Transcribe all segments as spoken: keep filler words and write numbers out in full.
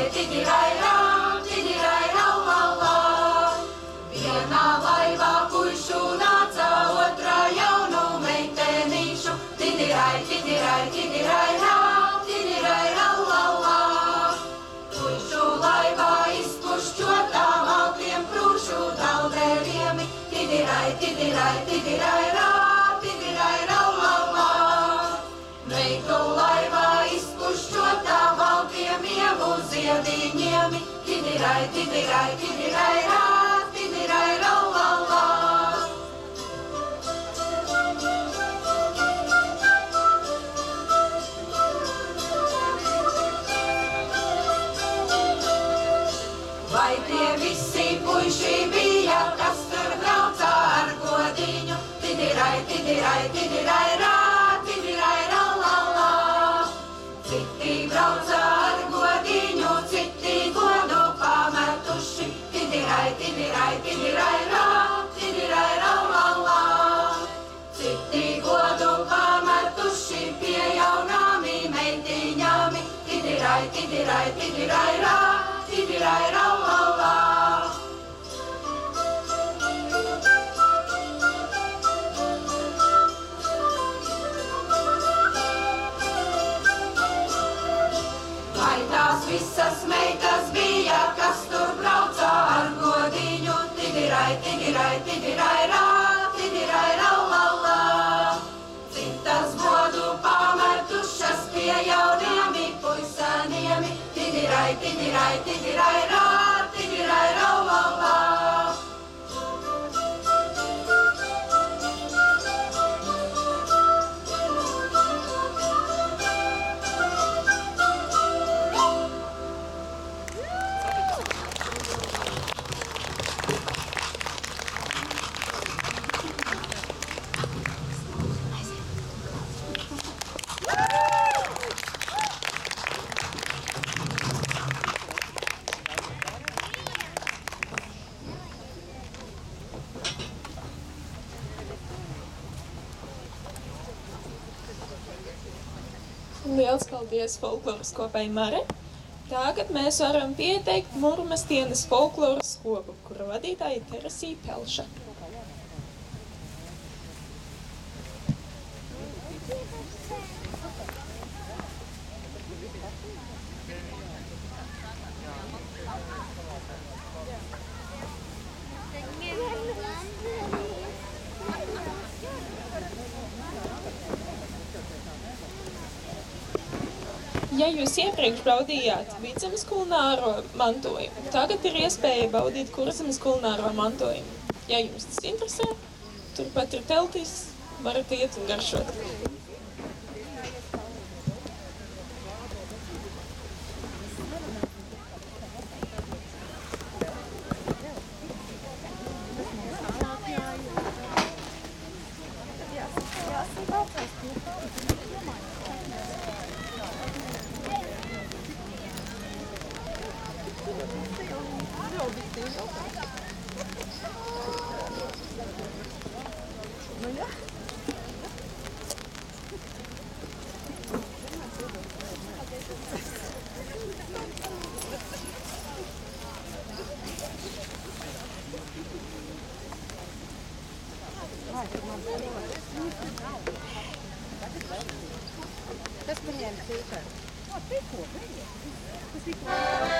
tidirai, tidirai, rā, tidirai, rā, la, la. Vienā laivā puišu nāca, otrā jaunu meitenīšu, tidirai, tidirai, tidirai, rā, tidirai, rā, la, la. Puišu laivā izpušķotā maltiem prūšu daudzēviemi, tidirai, tidirai, tidirai, rā, tidirai, rā, la, la. Meitu laivā izpušķotā maltiem ievu ziediņiemi, tidirai, tidirai, tidirai, rā, tidirai, rā, la, la. Vai tie visi puiši bija, kas tur braucā ar godiņu, tidirai, tidirai, tidirai, rā, tidirai, rā, la, la. Citi braucā ar godiņu, citi godu pametuši, tidirai, tidirai, tidirai, rā, tidirai, rā, la, la. Citi godu pametuši pie jaunāmi meitiņāmi, tidirai, tidirai, tidirai, rā, tidirai, rā, la, la. Vai tās visas meitas bija, kas tur braucā ar godiņu, tidirai, tidirai, tidirai, rā, tidirai, rā, la, la. Citas godu pametušas pie jauniemi puisaniemi, tidirai, tidirai, tidirai, rā, tidirai, rā, la, la. Liels paldies folkloras kopai Mare. Tagad mēs varam pieteikt Murmas dienas folkloras kopu, kura vadītāja ir Teresija Pelša. Ja jūs iepriekš baudījāt Vidzemes kulināro mantojumu, tagad ir iespēja baudīt Kurzemes kulināro mantojumu. Ja jums tas interesē, turpat ir teltis, varat iet un garšot. Tas paņēma tīkā. O, tikko, tas tikko.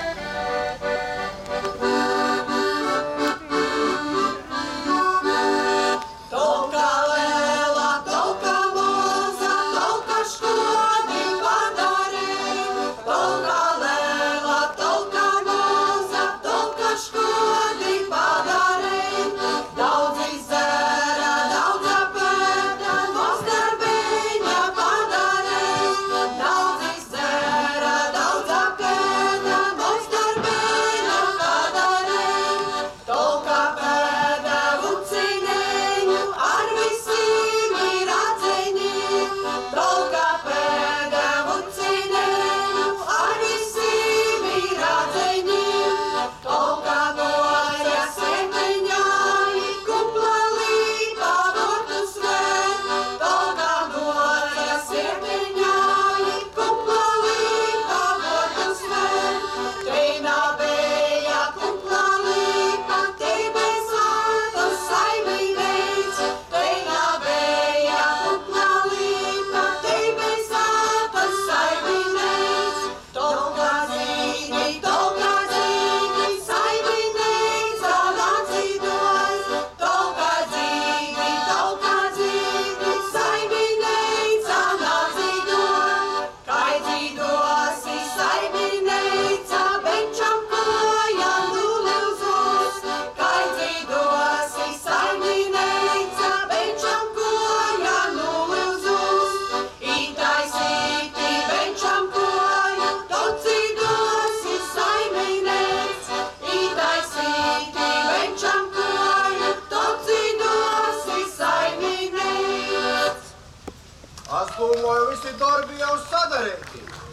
Tolka lēla, tolka moza, tolka škodi padarī. Tolka lēla, tolka moza, tolka škodi padarī. Daudz izēra, daudz apēda, mums darbiņa padarī. Daudz izēra, daudz apēda, mums darbiņa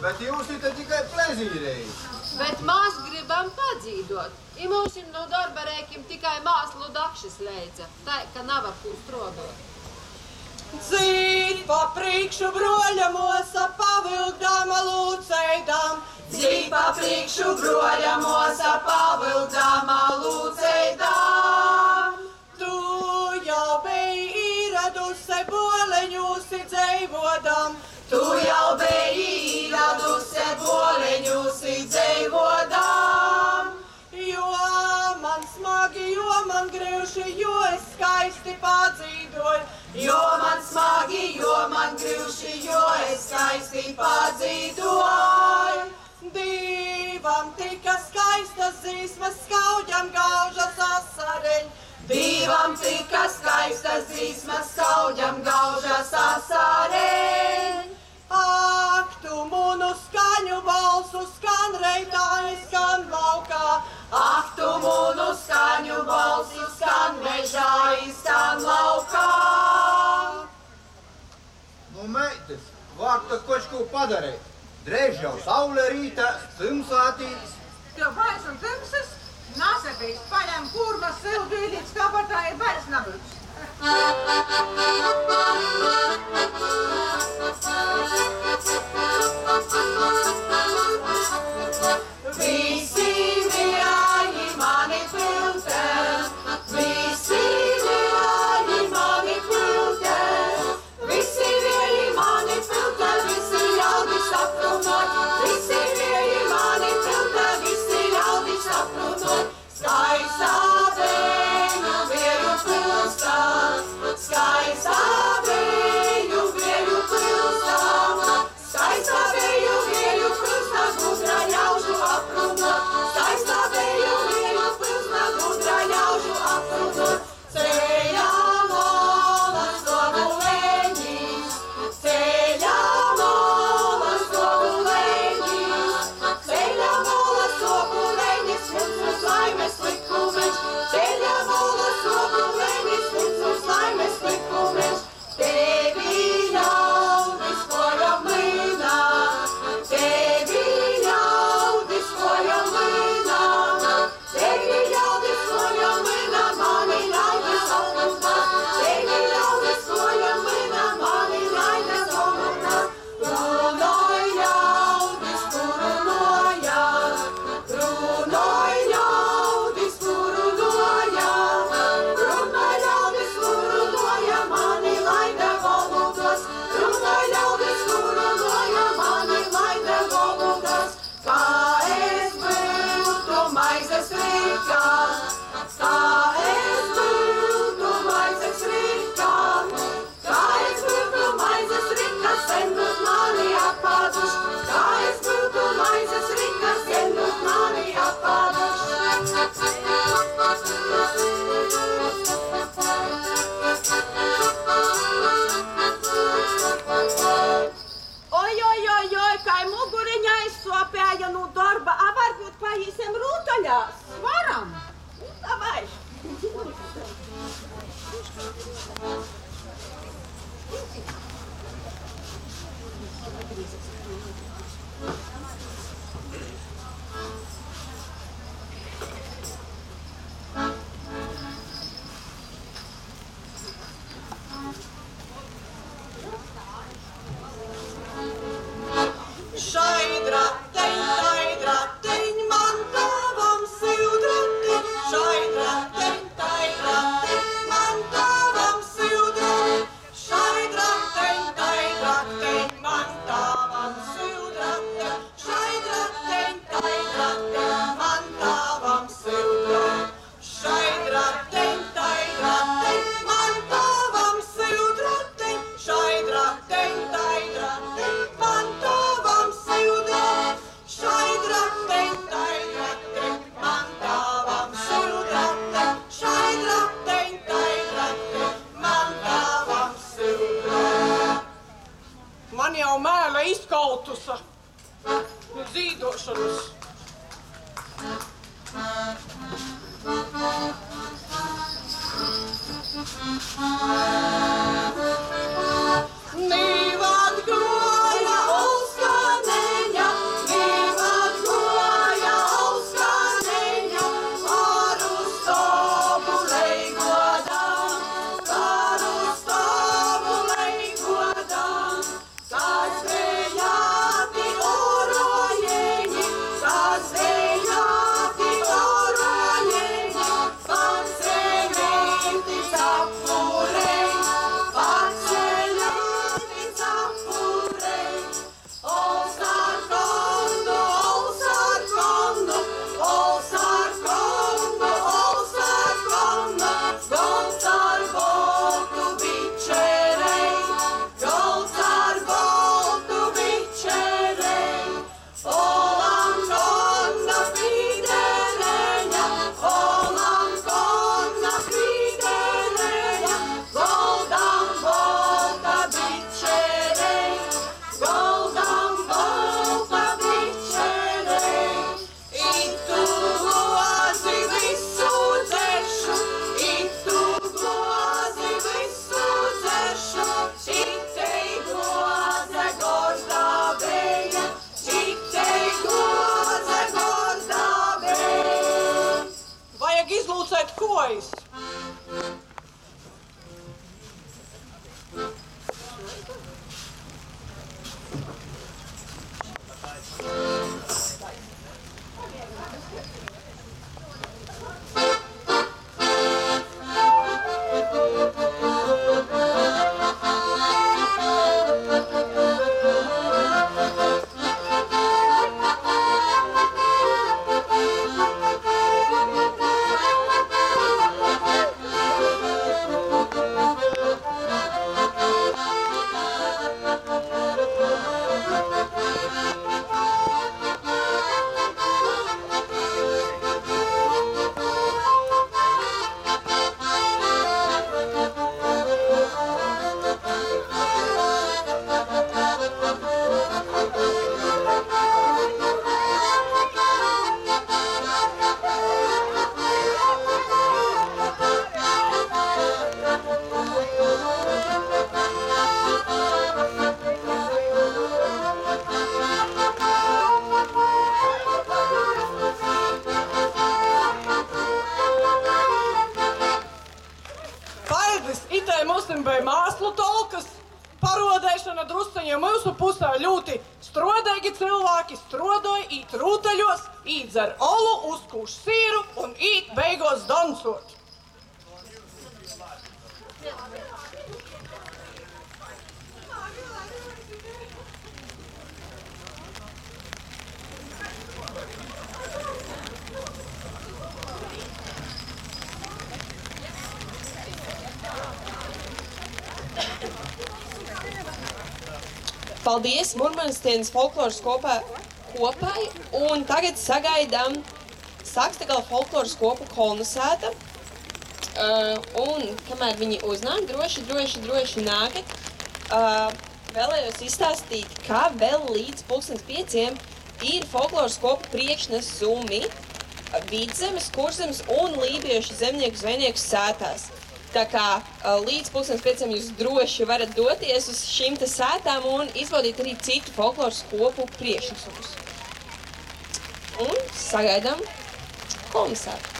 Bet jūs ir tikai plezīrēji. Bet mēs gribam padzīdot. I mūsim no darba rēkim tikai māslu dakšas leidza. Tā, ka nav ar ko strodot. Dzīt pa priekšu broļa mosa pavilkdama lūceidam. Dzīt pa priekšu broļa mosa pavilkdama lūceidam. Tu jau biji ieradusi boleņusi dzeivodam. Tu jau biji ieradusi boleņusi dzeivodam. Jo man smagi, jo man grivši, jo es skaisti padzīdoju. Jo man smagi, jo man grivši, jo es skaisti padzīdoju. Divam tika skaistas dzīsmas, skauģam gaužas asareņ. Divam tika skaistas dzīsmas, skauģam gaužas asareņ. Ak, tu munu skaņu balsu skan reitāji, skan laukā. Ak, tu munu skaņu balsu skan mežāji, skan laukā. Nu, meitas, var tad kočku padarīt. Drēž jau saule rīta, symsātīts. Tev bairs un tymsas? Nasabīs, paņem kurmas silbīdīts, kabatā ir bairs nabuļs. Visi vieji mani piltē, visi vieji mani piltē, visi vieji mani piltē, visi ļaudi saprunot, visi vieji mani piltē, visi ļaudi saprunot. Skaistā vēju vieju pilstā, skaistā vēju Šois! Māslu tolkas parodēšana drusceņiem mūsu pusē ļoti strodēgi cilvēki strodoja īt rūteļos, īt dzer olu, uzkūš sīru un īt beigos dancot. Paldies Murmanstienas folkloras kopā, kopai, un tagad sagaidām Sakstagala folkloras kopu kolonizēta. Uh, un, kamēr viņi uznāk, droši, droši, droši nākat, uh, vēlējos izstāstīt, kā vēl līdz pulkstens pieciem ir folkloras kopu priekšnesumi Vidzemes, Kurzemes un Lībiešu zemnieku zvejnieku sētās. Tā kā līdz pulkstens pieciem jūs droši varat doties uz šīm te sētām un izbaudīt arī citu folkloras kopu priekšnesumus. Un sagaidām kolonizētu.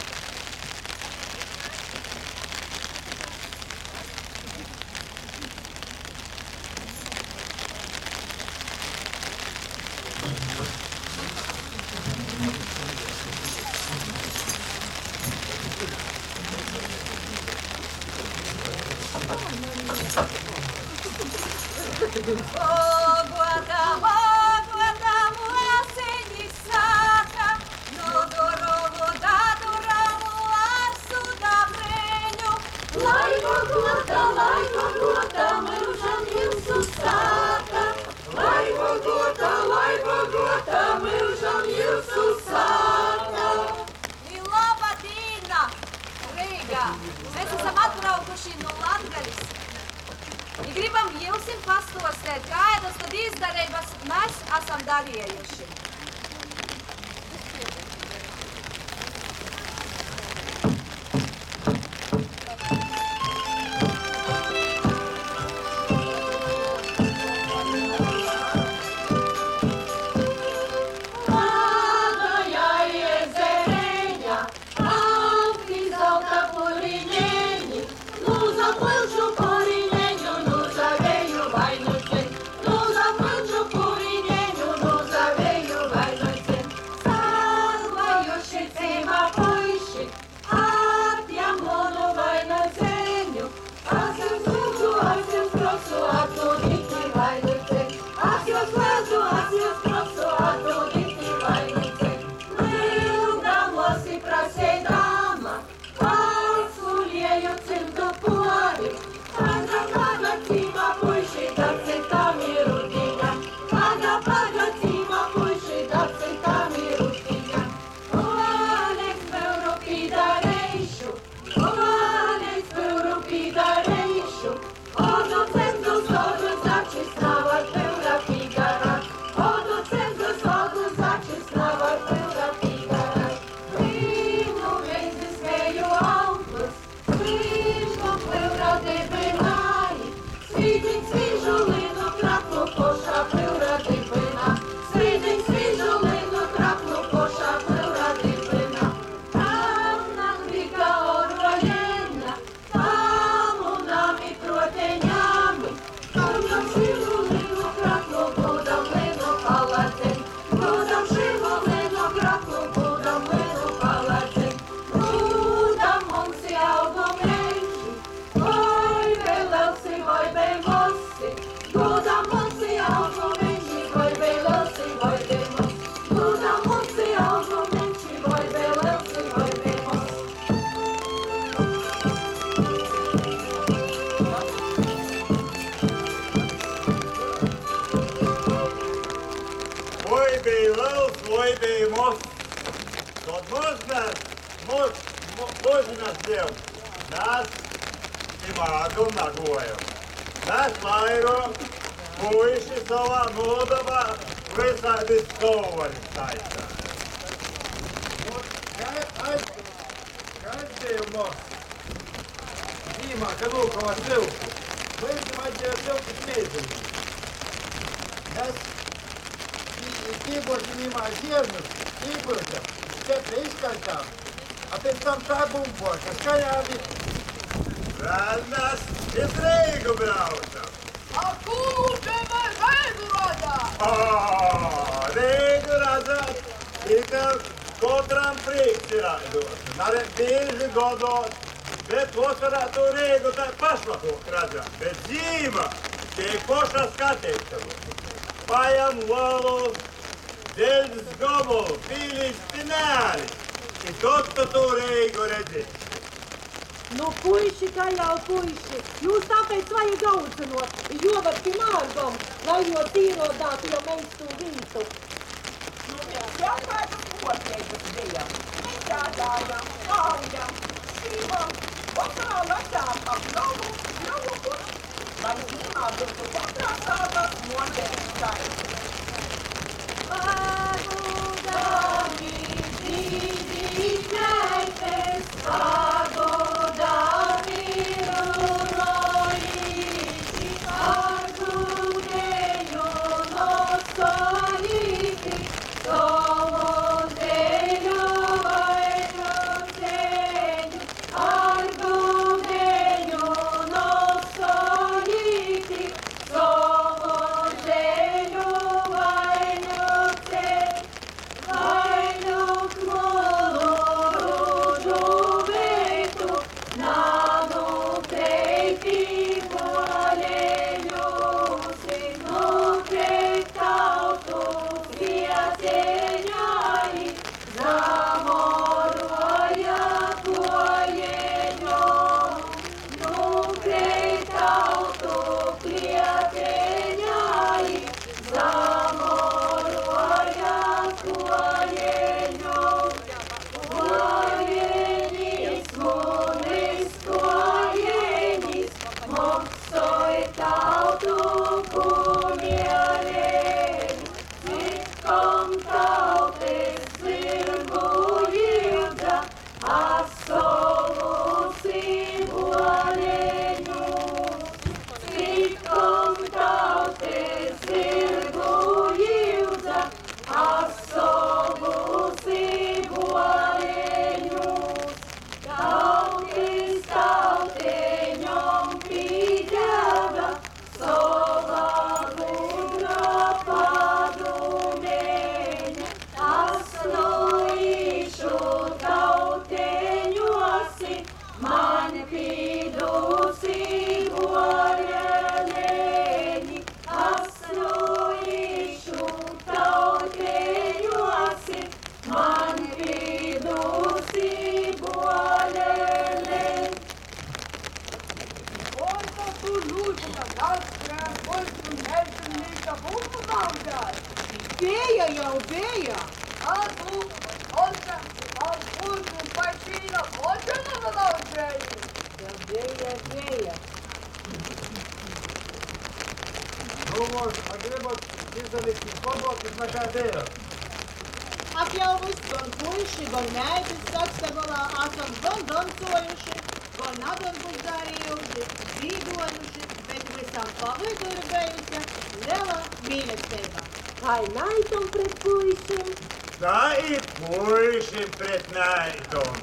Ogota, ogota, muasiņi sāka, no dorovu daduramu ar sudabreņu. Lai ogota, lai ogota, mūžam jūsu sāka. Lai ogota, lai ogota, mūžam jūsu sāka. Ir laba dīna, Reiga. Mēs esam atbraukuši no Latgalis. I gribam jums pastostēt, kādas tad izdarības mēs esam darījuši. Vai no mūsnēs, mūs, mūsinas diev, mēs imāgum nagojam. Mēs vairo puiši savā nodabā visādi stovari taisā. Kāds diev mūs? Zīmā, ka lūkavā silti. Līdzi vajadzēja silti smēdzi. Mēs tīgoši mīmā ziernus, tīgošam, četri izskaitām, a pēc tam tā bumboša, skaļādi. Vēl mēs iz Reigu braucam. A kur te mēs Reigu radzāt? Ā, Reigu radzāt, tikai katram prieks ir rādot. Nare bieži godot, bet vasarā to Reigu tā pašlakot radzāt. Bet zīma, tiek pošā skatītavu. Pajam lolu, dēļas gobolu, pīlīs pinēlis. I tot tu to Reigu redzi. Nu, puiši, kā jau puiši, jūs tāpēc vajag audzinot, jo var pie mārgom, lai jo tīrodātu jau meistu vītu. Nu, mēs jau kādu kopietas bijām. Mēs strādājām, kājām, šīvam, vasarā lecām ap novu, novu, lai zīmā būtu katrā sādā noteikti skaidrs. Pagodami, dzīvi knēpes, pagodami runojīti, ar gudēju nosolīti, solodēju vainoceņu, ar gudēju nosolīti, solodēju vainoceņu, vainu kmolu rudu veitu, nādu kreiti boleļusi, nu kreitautu svieceņai, zamoroja kojeņom, nu kreitautu svieceņai, zamoroja kojeņom. Kojenis, munis kojenis, moksoj tautu kumierēni, citkom tautis zirgu ilga, asolusi boleņus. Citkom tautis zirgu ilga, asolusi boleņus. Tautis tautiņom pīdēga, sova gudra padumeņa. Asnoīšu tautiņosi, man pīdusi boleņi. Asnoīšu tautiņosi, man pīdusi boleņi. Oi, tā tu lūdzu, ka atskrēs, oi, tu nezināt, ka būtu maldāt. Bija jau, bija. Adu, otra, ar būtu pašīna, otra nav laudzēji. Ja bija, bija. Nu, mūs, a gribat izdarīt pabaltis nekā dēļ. Ap jau viss gan puiši, gan mēdis sakstabalā esam gan dancojuši, gan nabarbus darījuši, dzīvojuši, bet visam pagaidu ir bijusi liela mīlestība. Kā naidom pret puišiem? Tā ir puišiem pret naidom.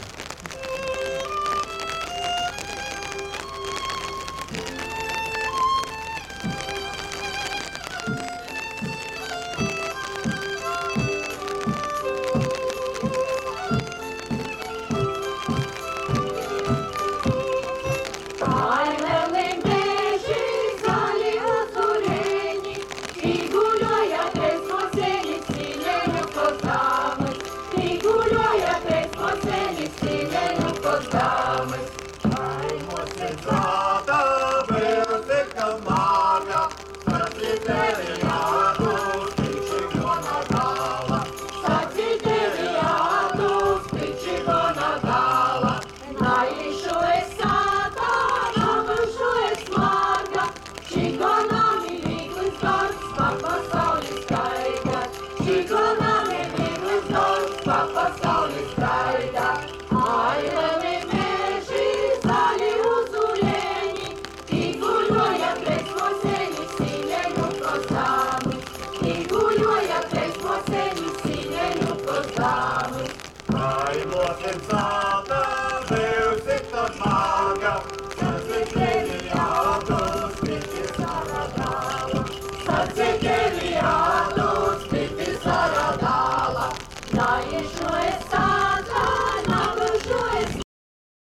Kaimēlim beži zaļi uzurēņi, Iguļoja pēc mosenis ciļeņu kozdāmas, Iguļoja pēc mosenis ciļeņu kozdāmas. Kaimos ir zāta, bijusi kalmāga, sacitērijātus, piči gona gala. Sacitērijātus, piči Pats ir tevi atūts, piti saradāla, nāiešu es